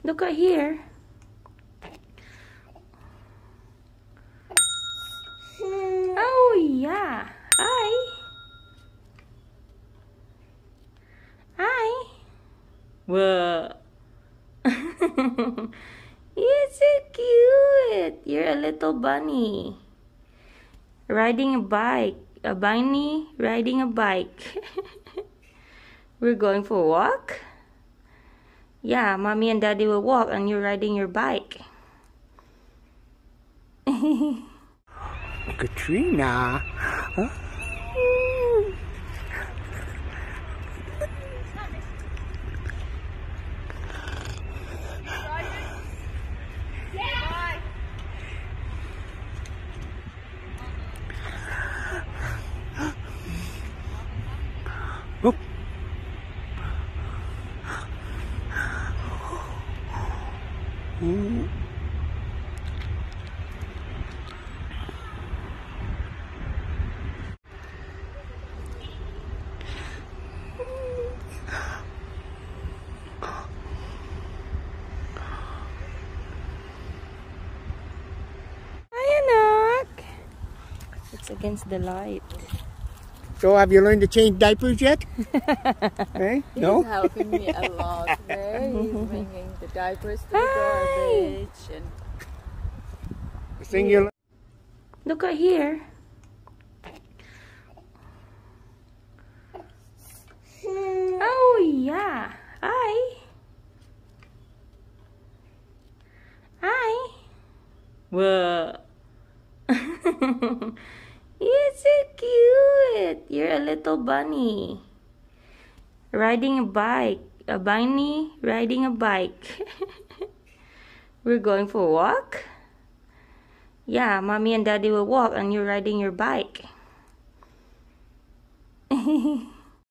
Look at here. Oh yeah. Hi. Hi. Whoa. You're so cute. You're a little bunny. Riding a bike. A bunny riding a bike. We're going for a walk? Yeah, mommy and daddy will walk and you're riding your bike. Katrina. Huh? Oh. Ooh. It's against the light. So have you learned to change diapers yet? Hey? No? He's helping me a lot there. He's bringing the diapers to the garbage. And The thing you look at here. Oh yeah. Hi. Hi. Whoa. You're so cute. You're a little bunny. Riding a bike. A bunny riding a bike. We're going for a walk? Yeah, mommy and daddy will walk and you're riding your bike.